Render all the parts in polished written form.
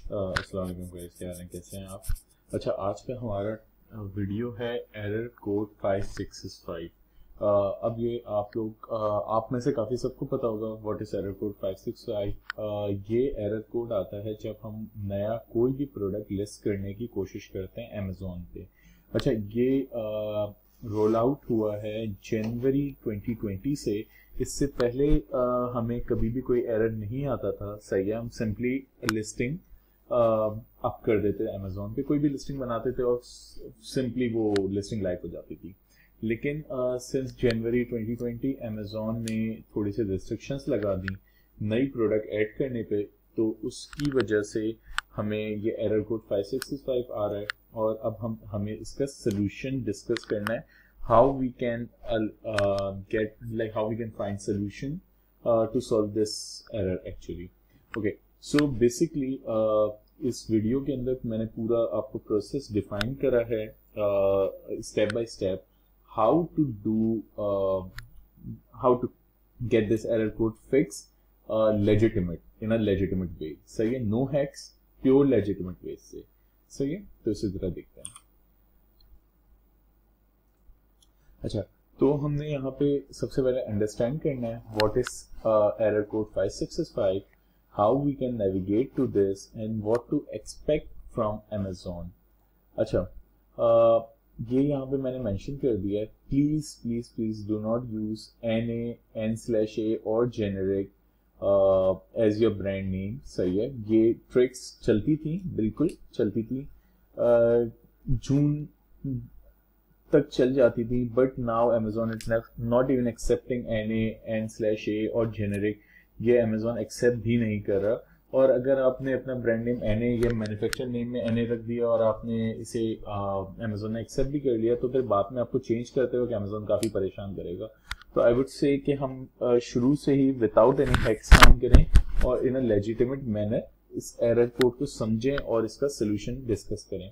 अस्सलाम वालेकुम गाइस, क्या हाल है, कैसे हैं आप? अच्छा, आज का हमारा वीडियो है एरर कोड 5665। अब ये आप लोग आप में से काफ़ी सबको पता होगा व्हाट इज़ एरर कोड 565। ये एरर कोड आता है जब हम नया कोई भी प्रोडक्ट लिस्ट करने की कोशिश करते हैं अमेज़ॉन पे। अच्छा, ये रोल आउट हुआ है जनवरी 2020 से। इससे पहले हमें कभी भी कोई एरर नहीं आता था। सही है, हम सिंपली लिस्टिंग अप कर देते थे अमेजोन पे, कोई भी लिस्टिंग बनाते थे और सिंपली वो लिस्टिंग लाइव हो जाती थी। लेकिन सिंस जनवरी 2020 अमेजोन ने थोड़ी सी रिस्ट्रिक्शंस लगा दी नई प्रोडक्ट ऐड करने पे, तो उसकी वजह से हमें ये एरर कोड 5665 आ रहा है। और अब हमें इसका सोल्यूशन डिस्कस करना है, how we can get like how we can find solution to solve this error actually. Okay, so basically इस वीडियो के अंदर मैंने पूरा आपको प्रोसेस डिफाइन करा है step by step, how to do how to get this error code fix legitimate in a legitimate way. सही है, no hacks, pure legitimate way से। सही है, तो इसी तरह देखते हैं। अच्छा, तो हमने यहाँ पे सबसे पहले अंडरस्टैंड करना है what is error code 5665, how we can navigate to this and what to expect from Amazon। अच्छा, ये यहाँ पे मैंने मेंशन कर दिया है, please please please do not use NA/A और generic as your brand name. सही है, ये ट्रिक्स चलती थी, बिल्कुल चलती थी, जून तक चल जाती थी, but now Amazon is not even accepting NA/A और जेनेरिक। ये अमेजोन एक्सेप्ट भी नहीं कर रहा। और अगर आपने अपना ब्रांड नेम NA या मैन्युफैक्चर नेम में NA रख दिया और आपने इसे अमेजोन ने एक्सेप्ट भी कर लिया, तो फिर बाद में आपको चेंज करते हो कि अमेजोन काफ़ी परेशान करेगा। तो आई वुड से कि हम शुरू से ही विदाउट एनी हैक्स काम करें और इन अ लेजिटिमेट मैनर इस एरर कोड को समझें और इसका सोल्यूशन डिस्कस करें।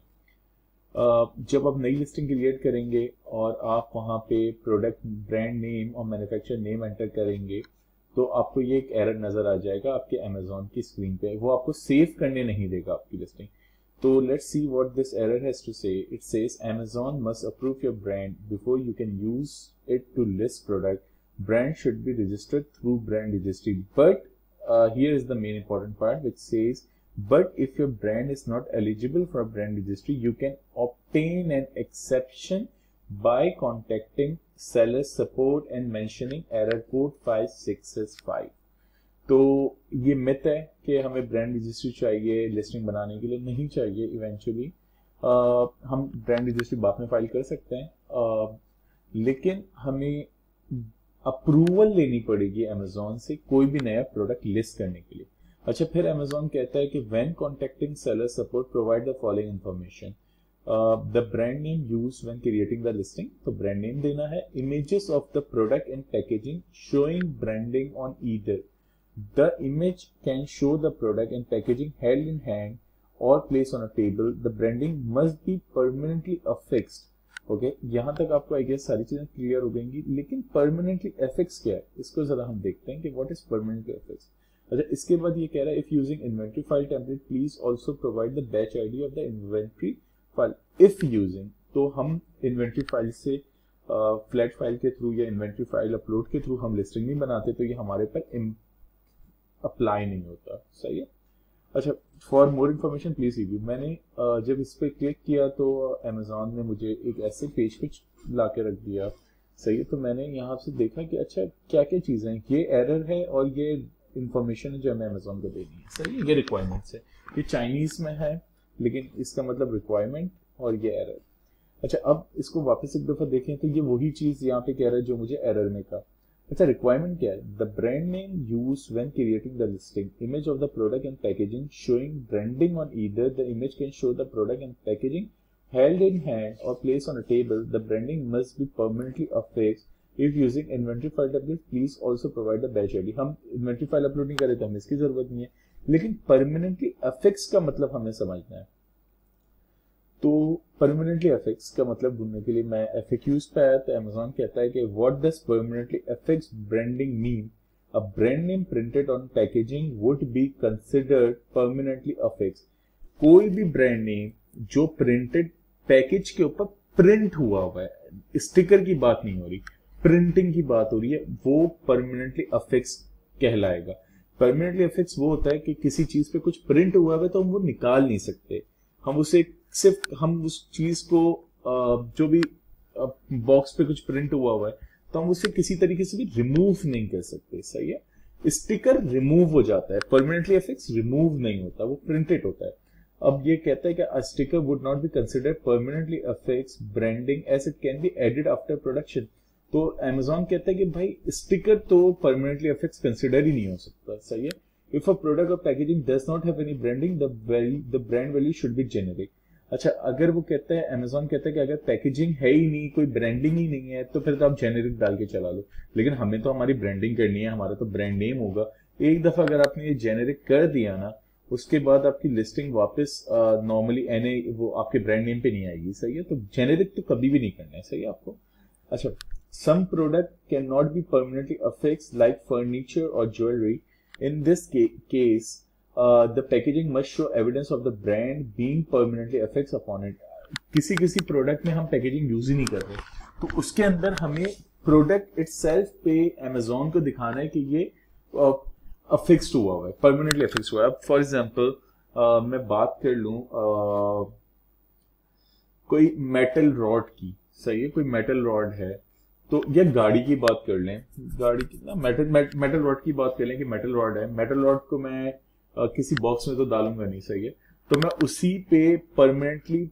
जब आप नई लिस्टिंग क्रिएट करेंगे और आप वहाँ पे प्रोडक्ट ब्रांड नेम और मैन्युफैक्चर नेम एंटर करेंगे, तो आपको ये एक एरर नजर आ जाएगा आपके अमेजोन की स्क्रीन पे, वो आपको सेव करने नहीं देगा आपकी लिस्टिंग। तो let's see what this error has to say. It says Amazon must approve your brand before you can use it to list product. Brand should be registered through brand registry, but here is the main important part which says, but if your brand is not eligible for brand registry, you can obtain an exception by contacting seller support and mentioning error code 5665। तो ये myth है कि हमें brand registry चाहिए listing बनाने के लिए, नहीं चाहिए। इवेंचुअली हम ब्रांड रजिस्ट्री बाद में फाइल कर सकते हैं, लेकिन हमें अप्रूवल लेनी पड़ेगी अमेजोन से कोई भी नया प्रोडक्ट लिस्ट करने के लिए। अच्छा, फिर अमेजोन कहता है कि when contacting seller support provide the following information. The brand name use when creating the listing, तो ब्रांड नेम देना है। Images of the product and packaging showing branding on either the image can show the product and packaging held in hand और place on a table. The branding must be permanently affixed. Okay, यहाँ तक आपको I guess सारी चीजें clear हो गएंगी, लेकिन permanently affix क्या है इसको जरा हम देखते हैं कि व्हाट इज परमानेंटली अफिक्स। अच्छा, इसके बाद ये कह रहा है, if using inventory file template please also provide the batch ID of the inventory file if using. तो हम इन्वेंट्री फाइल से फ्लैट फाइल के थ्रू या इन्वेंट्री फाइल अपलोड के थ्रू हम लिस्टिंग नहीं बनाते, तो ये हमारे पर अप्लाई नहीं होता। सही है। अच्छा, for more information please review. मैंने जब इस पर क्लिक किया तो अमेजोन ने मुझे एक ऐसे पेज पे ला के रख दिया। सही है, तो मैंने यहाँ से देखा कि अच्छा क्या क्या चीजें हैं, ये एरर है और ये इन्फॉर्मेशन है जो हमें अमेजोन को देनी है। सही है, ये रिक्वायरमेंट्स है, ये चाइनीज में है लेकिन इसका मतलब रिक्वायरमेंट और ये एरर। अच्छा, अब इसको वापस एक दफा देखें तो ये वही चीज यहाँ पे कह रहा है जो मुझे एरर में कहा। अच्छा, रिक्वायरमेंट क्या है? The brand name use when creating the listing, image of the product and packaging showing branding on either the image can show the product and packaging held in hand और place on a table. The branding must be permanently affixed. If using inventory file template please also provide the batch ID. हम inventory file upload नहीं कर रहे तो हमें इसकी जरूरत नहीं है, लेकिन परमानेंटली अफिक्स का मतलब हमें समझना है। तो परमानेंटली अफिक्स का मतलब ढूंढने के लिए मैं FAQs पे आया, तो अमेजोन कहता है कि what does permanently affix branding mean? A brand name printed on packaging would be considered permanently affix कोई भी ब्रांड नेम जो प्रिंटेड पैकेज के ऊपर प्रिंट हुआ है, स्टिकर की बात नहीं हो रही, प्रिंटिंग की बात हो रही है, वो परमानेंटली अफिक्स कहलाएगा। परमानेंटली अफिक्स वो होता है कि किसी चीज पे कुछ प्रिंट हुआ है तो हम वो निकाल नहीं सकते, हम उसे सिर्फ हम उस चीज को जो भी बॉक्स पे कुछ प्रिंट हुआ है तो हम उसे किसी तरीके से भी रिमूव नहीं कर सकते। सही है, स्टिकर रिमूव हो जाता है, परमानेंटली अफिक्स रिमूव नहीं होता, वो प्रिंटेड होता है। अब ये कहता है कि a sticker would not be considered permanently affix branding as it can be added after production. तो Amazon कहता है कि भाई स्टिकर तो परमानेंटली अफिक्स कंसिडर ही नहीं हो सकता। सही है, इफ अ प्रोडक्ट और packaging does not have any branding the brand value should be generic. अच्छा, अगर वो कहता है, Amazon कहता है कि अगर पैकेजिंग है ही नहीं, कोई ब्रांडिंग ही नहीं है, तो फिर तो आप जेनेरिक डाल के चला लो, लेकिन हमें तो हमारी ब्रांडिंग करनी है, हमारा तो ब्रांड नेम होगा। एक दफा अगर आपने ये जेनेरिक कर दिया ना, उसके बाद आपकी लिस्टिंग वापस नॉर्मली एनए वो आपके ब्रांड नेम पे नहीं आएगी। सही है, तो जेनेरिक तो कभी भी नहीं करना है। सही है आपको। अच्छा, some product cannot be permanently affixed like furniture or jewelry. In this case, the packaging must show evidence of the brand being permanently affixed upon it. किसी प्रोडक्ट में हम पैकेजिंग यूज ही नहीं कर रहे, तो उसके अंदर हमें प्रोडक्ट इटसेल्फ पे Amazon को दिखाना है कि ये अफिक्स्ड हुआ है, परमानेंटली अफिक्स्ड हुआ है। अब फॉर एग्जांपल मैं बात कर लूं कोई मेटल रॉड की। सही है, कोई मेटल रॉड है, तो या गाड़ी की बात कर लें, गाड़ी की ना मेटल रॉड की बात कर लें कि मेटल रॉड है, मेटल रॉड को मैं किसी बॉक्स में तो डालूंगा नहीं। सही है, तो मैं उसी पे परमानेंटली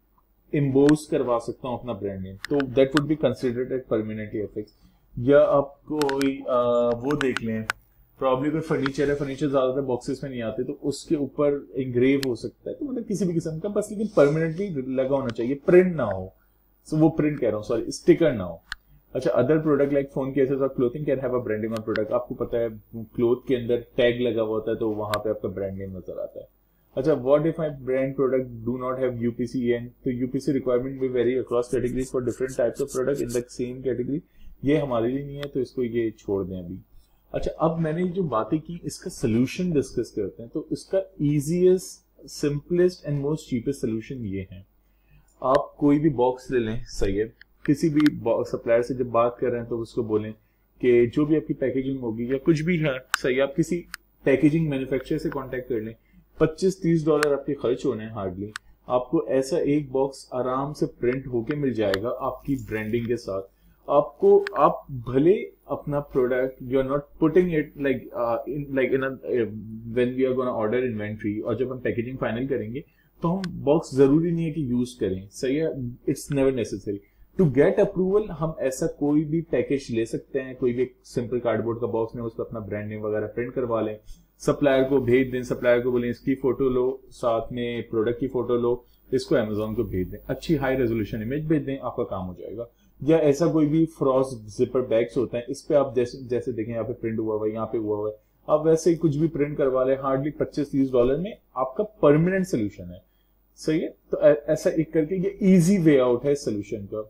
इम्बोज करवा सकता हूं अपना ब्रांड नेम, तो that would be considered as permanently affix. या आप कोई वो देख लें, प्रॉब्ली कोई फर्नीचर है, फर्नीचर ज्यादातर बॉक्सेस में नहीं आते, तो उसके ऊपर इंग्रेव हो सकता है, तो मतलब किसी भी किस्म का, बस लेकिन परमानेंटली लगा होना चाहिए, प्रिंट ना हो। सो वो प्रिंट कह रहा हूँ, सॉरी, स्टिकर ना हो। अच्छा, other product like phone cases और clothing can have a branding on product. आपको पता है क्लोथ के अंदर टैग लगा हुआ होता है, तो वहां पे आपका ब्रांड नेम नजर आता है। अच्छा, what if my brand product do not have UPC? तो यूपीसी रिक्वायरमेंट भी vary across categories for different types of product in the same category. ये हमारे लिए नहीं है, तो इसको ये छोड़ दें अभी। अच्छा, अब मैंने जो बातें की, इसका सोल्यूशन डिस्कस करते हैं। तो इसका easiest, simplest and most cheapest solution ये है, आप कोई भी बॉक्स ले लें। सही है, किसी भी सप्लायर से जब बात कर रहे हैं तो उसको बोलें कि जो भी आपकी पैकेजिंग होगी या कुछ भी है, सही, आप किसी पैकेजिंग मैन्युफैक्चरर से कांटेक्ट कर लें, $25-30 आपके खर्च होने हैं हार्डली, आपको ऐसा एक बॉक्स आराम से प्रिंट होके मिल जाएगा आपकी ब्रांडिंग के साथ। आपको, आप भले अपना product, you are not putting it like in when we are gonna order inventory, और जब हम पैकेजिंग फाइनल करेंगे तो हम बॉक्स जरूरी नहीं है कि यूज करें। सही है, it's never necessary. To get approval हम ऐसा कोई भी पैकेज ले सकते हैं, कोई भी सिंपल कार्डबोर्ड का बॉक्स में उस पर अपना ब्रांड नेम वगैरह प्रिंट करवा लें, सप्लायर को भेज दें, सप्लायर को बोलें इसकी फोटो लो, साथ में प्रोडक्ट की फोटो लो, इसको Amazon को भेज दें, अच्छी हाई रेजोल्यूशन इमेज भेज दें, आपका काम हो जाएगा। या ऐसा कोई भी फ्रॉस्ट जिपर बैग्स होता है, इस पे आप जैसे देखें यहाँ पे प्रिंट हुआ हुआ है, यहाँ पे हुआ हुआ है, आप वैसे ही कुछ भी प्रिंट करवा लें, हार्डली $25-30 में आपका परमानेंट सोल्यूशन है। सही है, तो ऐसा एक करके ये इजी वे आउट है सोल्यूशन का।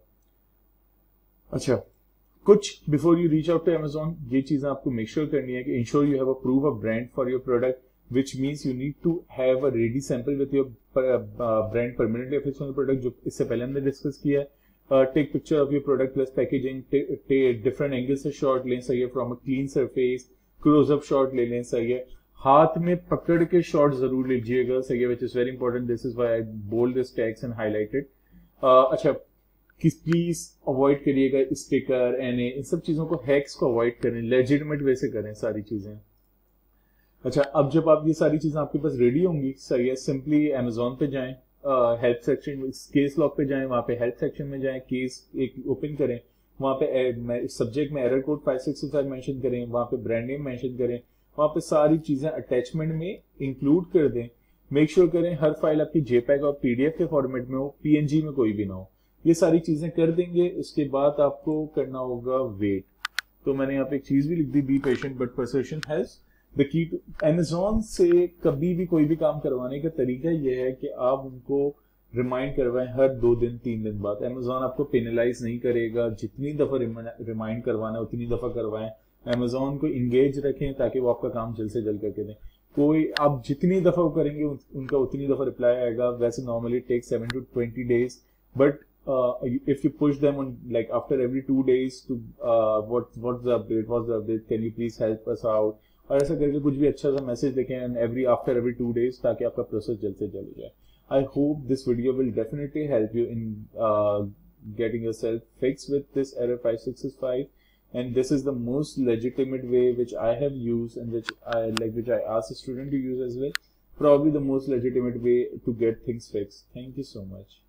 अच्छा, कुछ before you reach out to Amazon, ये चीजें आपको मेक श्योर करनी है कि ensure you have a proof of brand for your product, which means you need to have a ready sample with your brand permanently affixed on the product, जो इससे पहले हमने डिस्कस किया है। Take picture of your product plus packaging, different angle से shot लें। सही है, from a clean surface, closeup shot ले लें। सही है, हाथ में पकड़ के शॉट जरूर लीजिएगा। सही है, which is very important, this is why I bold this tags and highlighted. अच्छा, प्लीज अवॉइड करिएगा स्टिकर एनए, इन सब चीजों को, हैक्स को अवॉइड करें, लेजिटिमेट वे से करें सारी चीजें। अच्छा, अब जब आप ये सारी चीजें आपके पास रेडी होंगी, सही है, सिंपली Amazon पे जाएं, हेल्प सेक्शन, केस लॉग पे जाएं, वहां पे हेल्प सेक्शन में जाएं, केस एक ओपन करें, वहां पे सब्जेक्ट में एरर कोड 5665 मेंशन करें, वहां पे ब्रांड नेम मेंशन करें, वहां पे सारी चीजें अटैचमेंट में इंक्लूड कर दें। मेक श्योर करें हर फाइल आपकी JPEG और PDF के फॉर्मेट में हो, PNG में कोई भी ना हो। ये सारी चीजें कर देंगे, उसके बाद आपको करना होगा वेट। तो मैंने यहाँ पे एक चीज भी लिख दी, be patient but persistent helps the key to. Amazon से कभी भी कोई भी काम करवाने का तरीका यह है कि आप उनको रिमाइंड करवाएं हर 2 दिन 3 दिन बाद। Amazon आपको पेनलाइज नहीं करेगा, जितनी दफा रिमाइंड करवाना है उतनी दफा करवाएं। Amazon को इंगेज रखें ताकि वो आपका काम जल्द से जल्द करके दें। कोई आप जितनी दफ़ा वो करेंगे उनका उतनी दफ़ा रिप्लाई आएगा. वैसे normally take 7 to 20 days, but if you push them on like after every 2 days to what's the update, can you please help us out, और ऐसा करके कुछ भी अच्छा सा मैसेज देखें after every 2 days, ताकि आपका प्रोसेस जल्द से जल्द हो जाए. I hope this video will definitely help you in getting yourself fixed with this error 5665. And this is the most legitimate way which I have used, and which I ask a student to use as well. Probably the most legitimate way to get things fixed. Thank you so much.